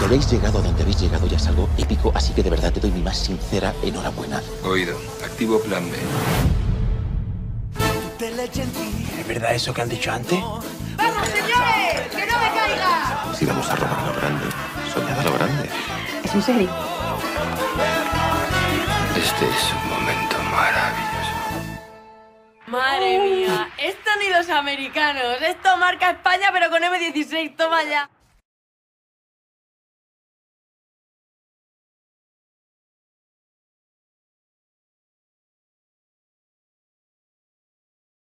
Que hayáis llegado a donde habéis llegado ya es algo épico, así que de verdad te doy mi más sincera enhorabuena. Oído. Activo plan B. ¿Es verdad eso que han dicho antes? ¡Vamos, señores! ¡Que no me caiga! Si vamos a robar lo grande, soñad a lo grande. ¿Es en serio? Este es un momento maravilloso. Madre mía, esto ni los americanos. Esto marca España, pero con M16, toma ya.